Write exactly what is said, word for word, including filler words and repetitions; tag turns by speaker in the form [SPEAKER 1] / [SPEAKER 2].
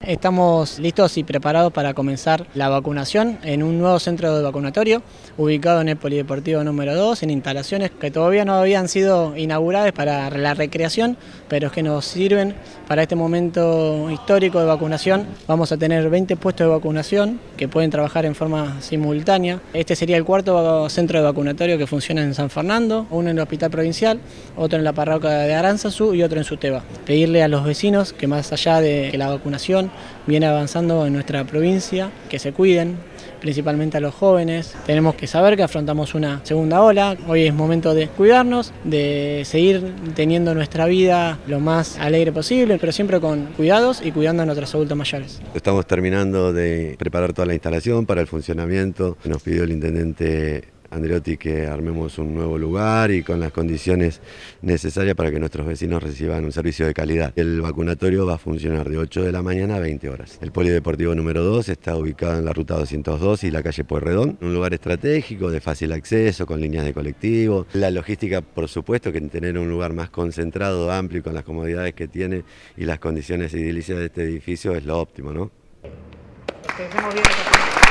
[SPEAKER 1] Estamos listos y preparados para comenzar la vacunación en un nuevo centro de vacunatorio ubicado en el Polideportivo número dos, en instalaciones que todavía no habían sido inauguradas para la recreación, pero que nos sirven para este momento histórico de vacunación. Vamos a tener veinte puestos de vacunación que pueden trabajar en forma simultánea. Este sería el cuarto centro de vacunatorio que funciona en San Fernando, uno en el Hospital Provincial, otro en la parroquia de Aránzazu y otro en Suteba. Pedirle a los vecinos que más allá de que la vacunación viene avanzando en nuestra provincia, que se cuiden, principalmente a los jóvenes. Tenemos que saber que afrontamos una segunda ola. Hoy es momento de cuidarnos, de seguir teniendo nuestra vida lo más alegre posible, pero siempre con cuidados y cuidando a nuestros adultos mayores.
[SPEAKER 2] Estamos terminando de preparar toda la instalación para el funcionamiento. Nos pidió el intendente Andreotti que armemos un nuevo lugar y con las condiciones necesarias para que nuestros vecinos reciban un servicio de calidad. El vacunatorio va a funcionar de ocho de la mañana a veinte horas. El Polideportivo número dos está ubicado en la ruta doscientos dos y la calle Pueyrredón, un lugar estratégico de fácil acceso, con líneas de colectivo. La logística, por supuesto, que tener un lugar más concentrado, amplio y con las comodidades que tiene y las condiciones edilicias de este edificio es lo óptimo, ¿no?
[SPEAKER 1] Dejemos bien